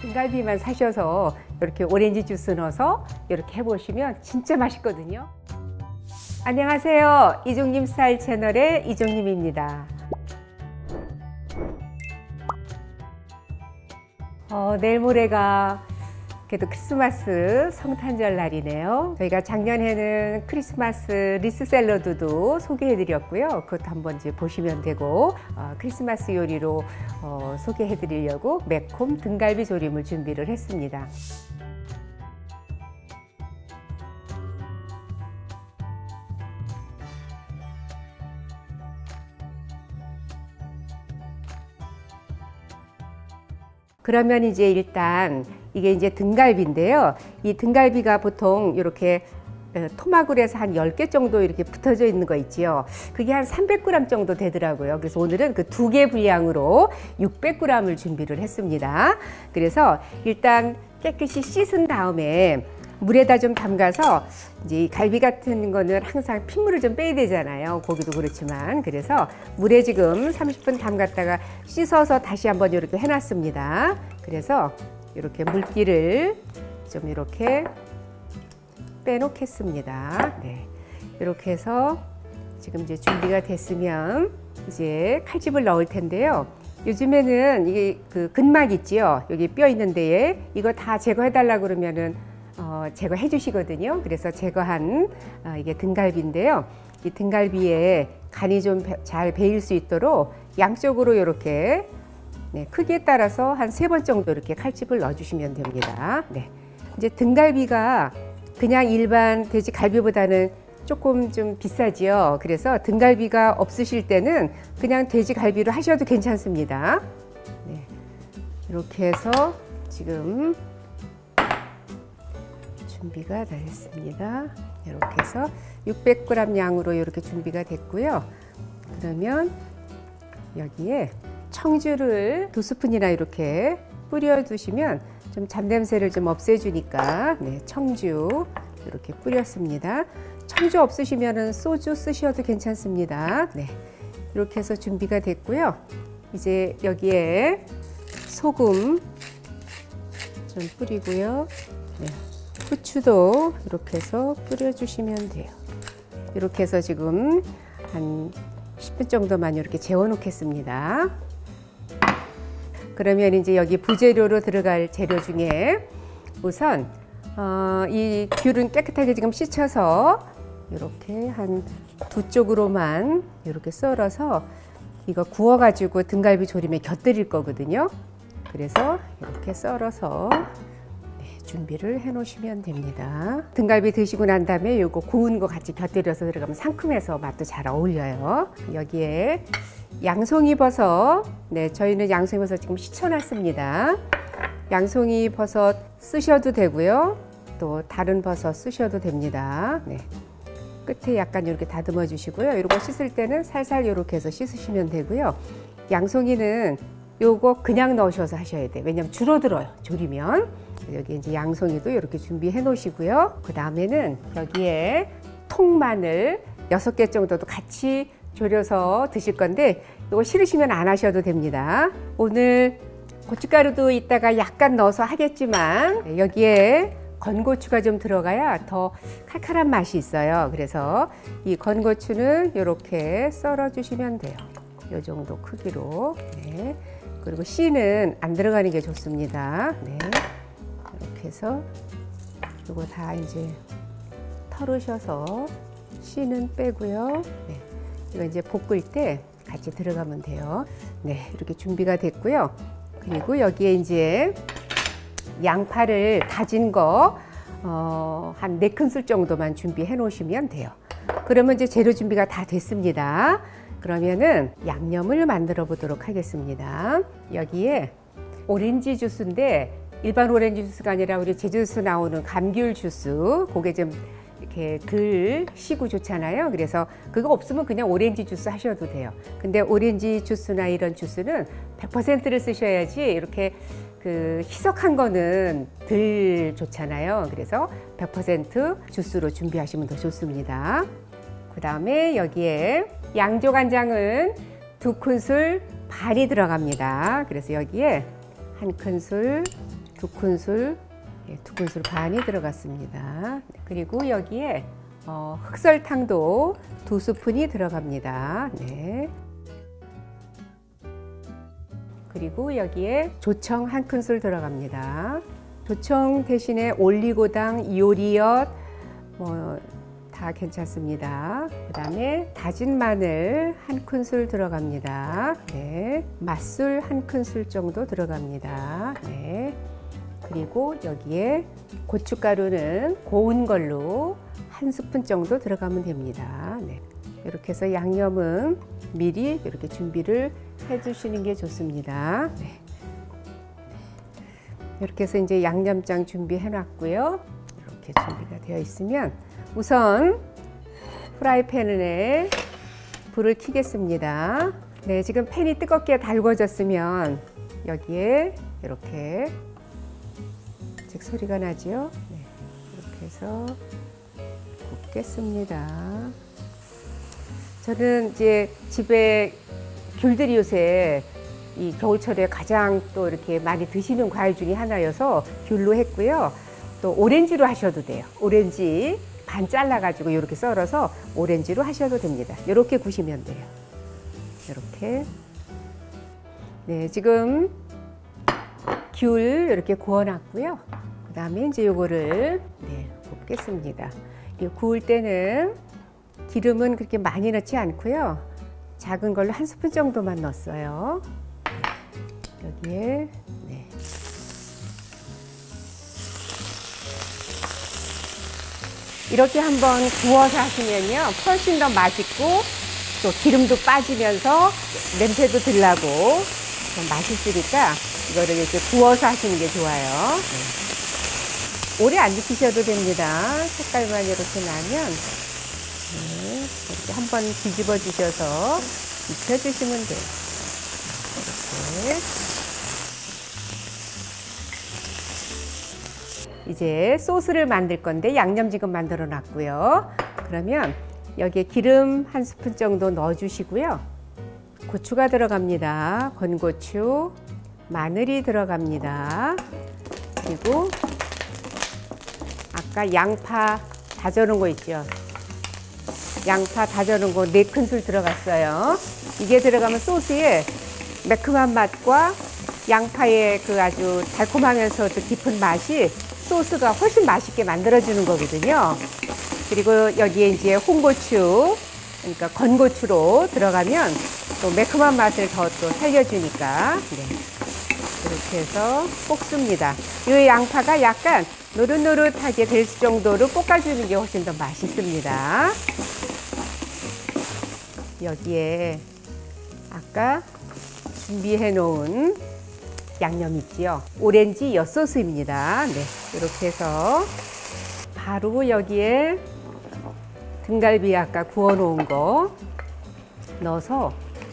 등갈비만 사셔서 이렇게 오렌지 주스 넣어서 이렇게 해보시면 진짜 맛있거든요. 안녕하세요. 이종님 스타일 채널의 이종님입니다. 내일 모레가 그래도 크리스마스 성탄절 날이네요. 저희가 작년에는 크리스마스 리스 샐러드도 소개해드렸고요. 그것도 한번 이제 보시면 되고, 크리스마스 요리로 소개해드리려고 매콤 등갈비 조림을 준비를 했습니다. 그러면 이제 일단 이게 이제 등갈비인데요. 이 등갈비가 보통 이렇게 토막으로 해서 한 10개 정도 이렇게 붙어져 있는 거 있지요. 그게 한 300g 정도 되더라고요. 그래서 오늘은 그 2개 분량으로 600g을 준비를 했습니다. 그래서 일단 깨끗이 씻은 다음에 물에다 좀 담가서, 이제 이 갈비 같은 거는 항상 핏물을 좀 빼야 되잖아요. 고기도 그렇지만. 그래서 물에 지금 30분 담갔다가 씻어서 다시 한번 이렇게 해놨습니다. 그래서 이렇게 물기를 좀 이렇게 빼놓겠습니다. 네. 이렇게 해서 지금 이제 준비가 됐으면 이제 칼집을 넣을 텐데요. 요즘에는 이게 그 근막 있지요. 여기 뼈 있는 데에 이거 다 제거해 달라고 그러면은 제거해 주시거든요. 그래서 제거한 이게 등갈비인데요. 이 등갈비에 간이 좀 잘 배일 수 있도록 양쪽으로 이렇게, 네, 크기에 따라서 한 3번 정도 이렇게 칼집을 넣어 주시면 됩니다. 네. 이제 등갈비가 그냥 일반 돼지 갈비보다는 조금 좀 비싸지요. 그래서 등갈비가 없으실 때는 그냥 돼지 갈비로 하셔도 괜찮습니다. 네. 이렇게 해서 지금 준비가 다 됐습니다. 이렇게 해서 600g 양으로 이렇게 준비가 됐고요. 그러면 여기에 청주를 2스푼이나 이렇게 뿌려 두시면 좀 잡냄새를 좀 없애주니까, 네, 청주 이렇게 뿌렸습니다. 청주 없으시면 소주 쓰셔도 괜찮습니다. 네, 이렇게 해서 준비가 됐고요. 이제 여기에 소금 좀 뿌리고요. 네. 후추도 이렇게 해서 뿌려주시면 돼요. 이렇게 해서 지금 한 10분 정도만 이렇게 재워 놓겠습니다. 그러면 이제 여기 부재료로 들어갈 재료 중에 우선 이 귤은 깨끗하게 지금 씻어서 이렇게 한 2쪽으로만 이렇게 썰어서 이거 구워가지고 등갈비 조림에 곁들일 거거든요. 그래서 이렇게 썰어서 준비를 해 놓으시면 됩니다. 등갈비 드시고 난 다음에 요거 구운 거 같이 곁들여서 들어가면 상큼해서 맛도 잘 어울려요. 여기에 양송이 버섯, 네, 저희는 양송이 버섯 지금 씻어놨습니다. 양송이 버섯 쓰셔도 되고요. 또 다른 버섯 쓰셔도 됩니다. 네. 끝에 약간 이렇게 다듬어 주시고요. 이거 씻을 때는 살살 이렇게 해서 씻으시면 되고요. 양송이는 요거 그냥 넣으셔서 하셔야 돼요. 왜냐면 줄어들어요, 졸이면. 여기 이제 양송이도 이렇게 준비해 놓으시고요. 그 다음에는 여기에 통마늘 6개 정도도 같이 졸여서 드실 건데, 이거 싫으시면 안 하셔도 됩니다. 오늘 고춧가루도 이따가 약간 넣어서 하겠지만 여기에 건고추가 좀 들어가야 더 칼칼한 맛이 있어요. 그래서 이 건고추는 이렇게 썰어 주시면 돼요. 이 정도 크기로. 네. 그리고 씨는 안 들어가는 게 좋습니다. 네. 이렇게 해서 이거 다 이제 털으셔서 씨는 빼고요. 네. 이거 이제 볶을 때 같이 들어가면 돼요. 네, 이렇게 준비가 됐고요. 그리고 여기에 이제 양파를 다진 거 한 4큰술 정도만 준비해 놓으시면 돼요. 그러면 이제 재료 준비가 다 됐습니다. 그러면은 양념을 만들어 보도록 하겠습니다. 여기에 오렌지 주스인데, 일반 오렌지 주스가 아니라 우리 제주에서 나오는 감귤 주스, 그게 좀 이렇게 덜 시고 좋잖아요. 그래서 그거 없으면 그냥 오렌지 주스 하셔도 돼요. 근데 오렌지 주스나 이런 주스는 100%를 쓰셔야지 이렇게 그 희석한 거는 덜 좋잖아요. 그래서 100% 주스로 준비하시면 더 좋습니다. 그 다음에 여기에 양조간장은 2큰술 반이 들어갑니다. 그래서 여기에 1큰술, 2큰술, 2큰술 반이 들어갔습니다. 그리고 여기에 흑설탕도 2스푼이 들어갑니다. 네. 그리고 여기에 조청 1큰술 들어갑니다. 조청 대신에 올리고당, 이오리엿 다 괜찮습니다. 그 다음에 다진 마늘 1큰술 들어갑니다. 네. 맛술 1큰술 정도 들어갑니다. 네. 그리고 여기에 고춧가루는 고운 걸로 1스푼 정도 들어가면 됩니다. 네. 이렇게 해서 양념은 미리 이렇게 준비를 해 주시는 게 좋습니다. 네. 이렇게 해서 이제 양념장 준비해 놨고요. 이렇게 준비가 되어 있으면 우선 프라이팬에 불을 켜겠습니다. 네, 지금 팬이 뜨겁게 달궈졌으면 여기에 이렇게 소리가 나지요. 네, 이렇게 해서 굽겠습니다. 저는 이제 집에 귤들이 요새 이 겨울철에 가장 또 이렇게 많이 드시는 과일 중에 하나여서 귤로 했고요. 또 오렌지로 하셔도 돼요. 오렌지 반 잘라가지고 이렇게 썰어서 오렌지로 하셔도 됩니다. 이렇게 구시면 돼요. 이렇게. 네, 지금 귤 이렇게 구워놨고요. 그 다음에 이제 요거를 굽겠습니다. 구울 때는 기름은 그렇게 많이 넣지 않고요. 작은 걸로 1스푼 정도만 넣었어요. 여기에 이렇게 한번 구워서 하시면요 훨씬 더 맛있고 또 기름도 빠지면서 냄새도 덜 나고 좀 맛있으니까 이거를 이렇게 구워서 하시는 게 좋아요. 오래 안 익히셔도 됩니다. 색깔만 이렇게 나면 이렇게 한번 뒤집어 주셔서 익혀주시면 돼요. 이렇게. 이제 소스를 만들 건데 양념 지금 만들어 놨고요. 그러면 여기에 기름 1스푼 정도 넣어 주시고요. 고추가 들어갑니다. 건고추, 마늘이 들어갑니다. 그리고 아까 양파 다져놓은 거 있죠. 양파 다져놓은 거 4큰술 들어갔어요. 이게 들어가면 소스에 매콤한 맛과 양파의 그 아주 달콤하면서도 깊은 맛이 소스가 훨씬 맛있게 만들어주는 거거든요. 그리고 여기에 이제 홍고추, 그러니까 건고추로 들어가면 또 매콤한 맛을 더 또 살려주니까 이렇게 해서 볶습니다. 이 양파가 약간 노릇노릇하게 될 정도로 볶아주는 게 훨씬 더 맛있습니다. 여기에 아까 준비해 놓은 양념 있지요. 오렌지 엿소스입니다. 네, 이렇게 해서 바로 여기에 등갈비 아까 구워 놓은 거 넣어서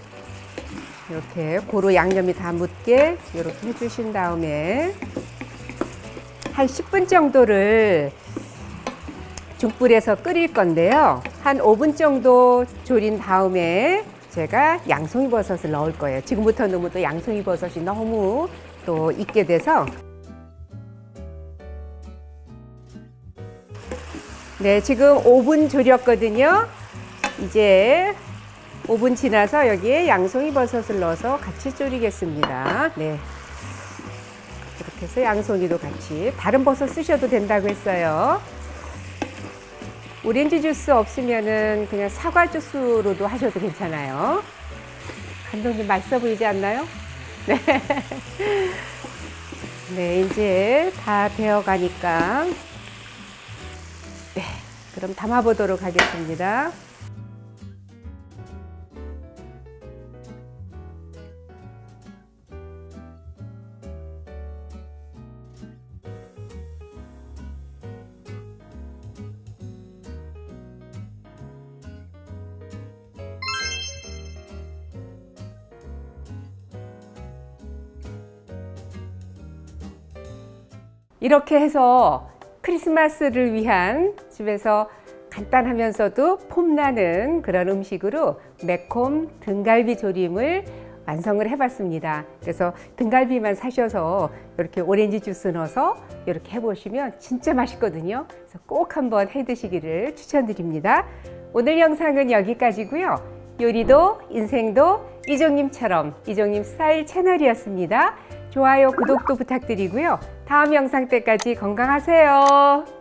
이렇게 고루 양념이 다 묻게 이렇게 해주신 다음에 한 10분 정도를 중불에서 끓일 건데요. 한 5분 정도 졸인 다음에 제가 양송이버섯을 넣을 거예요. 지금부터 넣으면 또 양송이버섯이 너무 또 익게 돼서. 네, 지금 5분 졸였거든요. 이제 5분 지나서 여기에 양송이버섯을 넣어서 같이 졸이겠습니다. 네, 이렇게 해서 양송이도 같이, 다른 버섯 쓰셔도 된다고 했어요. 오렌지 주스 없으면은 그냥 사과 주스로도 하셔도 괜찮아요. 감독님 맛있어 보이지 않나요? 네. 네, 이제 다 되어 가니까 그럼 담아 보도록 하겠습니다. 이렇게 해서 크리스마스를 위한 집에서 간단하면서도 폼나는 그런 음식으로 매콤 등갈비 조림을 완성을 해봤습니다. 그래서 등갈비만 사셔서 이렇게 오렌지 주스 넣어서 이렇게 해보시면 진짜 맛있거든요. 그래서 꼭 한번 해 드시기를 추천드립니다. 오늘 영상은 여기까지고요. 요리도 인생도 이종님처럼 이종님 스타일 채널이었습니다. 좋아요, 구독도 부탁드리고요. 다음 영상 때까지 건강하세요.